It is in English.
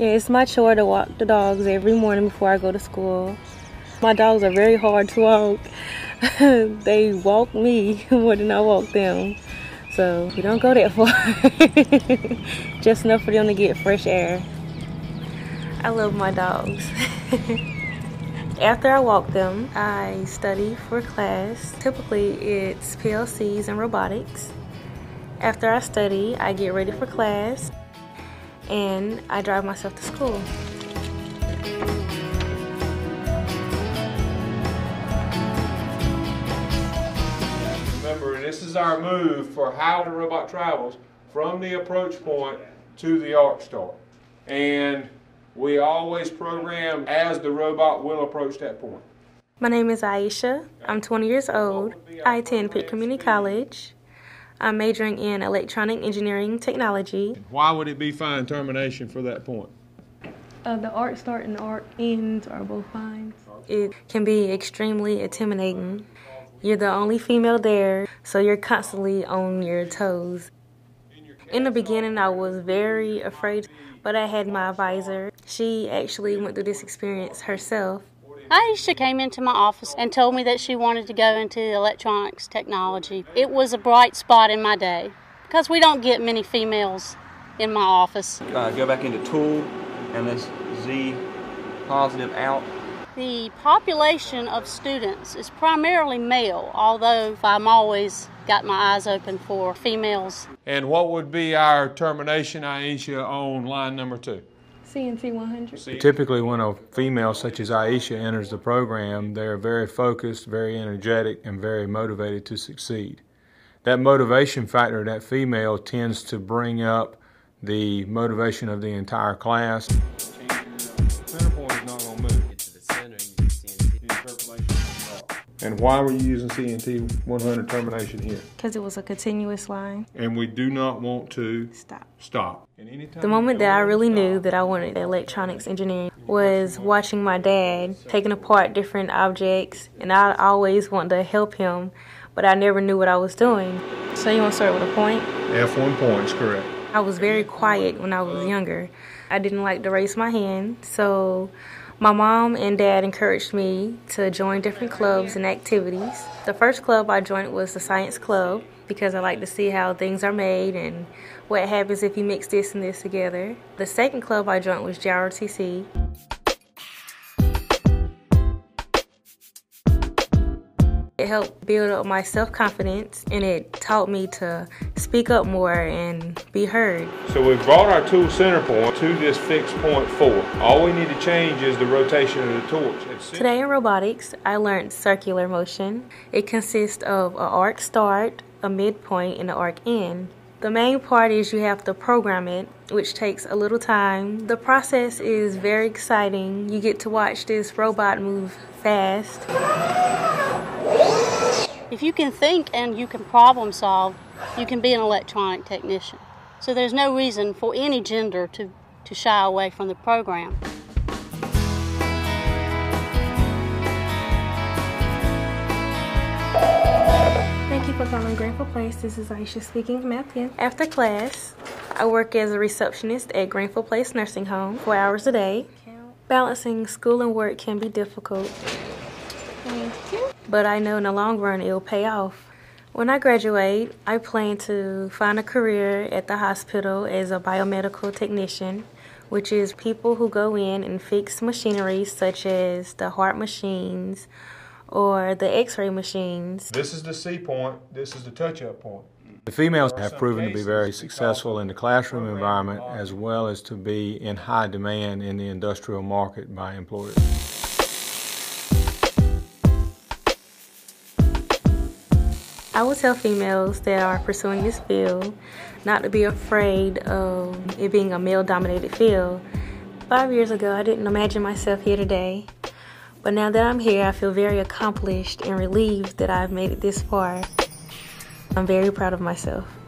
It's my chore to walk the dogs every morning before I go to school. My dogs are very hard to walk. They walk me more than I walk them. So we don't go that far. Just enough for them to get fresh air. I love my dogs. After I walk them, I study for class. Typically it's PLCs and robotics. After I study, I get ready for class and I drive myself to school. Remember, this is our move for how the robot travels from the approach point to the arc start. And we always program as the robot will approach that point. My name is Iesha. I'm 20 years old. I attend Pitt Community College. I'm majoring in electronic engineering technology. Why would it be fine termination for that point? The arc start and the arc ends are both fine. It can be extremely intimidating. You're the only female there, so you're constantly on your toes. In the beginning, I was very afraid, but I had my advisor. She actually went through this experience herself. Iesha came into my office and told me that she wanted to go into electronics technology. It was a bright spot in my day because we don't get many females in my office. Go back into tool and this Z positive out. The population of students is primarily male, although I'm always got my eyes open for females. And what would be our termination, Iesha, on line number 2? CNT 100. Typically when a female such as Iesha enters the program, they're very focused, very energetic, and very motivated to succeed. That motivation factor, that female, tends to bring up the motivation of the entire class. Center point is not going to move. And why were you using CNT 100 termination here? Because it was a continuous line. And we do not want to stop. The moment that I really knew that I wanted electronics engineering was watching my dad taking apart different objects, and I always wanted to help him, but I never knew what I was doing. So you want to start with a point? F1 points, correct. I was very quiet when I was younger. I didn't like to raise my hand, so my mom and dad encouraged me to join different clubs and activities. The first club I joined was the science club because I like to see how things are made and what happens if you mix this and this together. The second club I joined was JROTC. It helped build up my self-confidence, and it taught me to speak up more and be heard. So we've brought our tool center point to this fixed point 4. All we need to change is the rotation of the torch. Today in robotics, I learned circular motion. It consists of an arc start, a midpoint, and an arc end. The main part is you have to program it, which takes a little time. The process is very exciting. You get to watch this robot move fast. If you can think and you can problem solve, you can be an electronic technician. So there's no reason for any gender to shy away from the program. Thank you for calling Grateful Place. This is Iesha speaking from Pitt. After class, I work as a receptionist at Grateful Place Nursing Home 4 hours a day. Balancing school and work can be difficult, but I know in the long run it will pay off. When I graduate, I plan to find a career at the hospital as a biomedical technician, which is people who go in and fix machinery such as the heart machines or the x-ray machines. This is the C point, this is the touch-up point. The females have proven to be very successful in the classroom environment as well as to be in high demand in the industrial market by employers. I would tell females that are pursuing this field not to be afraid of it being a male-dominated field. 5 years ago, I didn't imagine myself here today. But now that I'm here, I feel very accomplished and relieved that I've made it this far. I'm very proud of myself.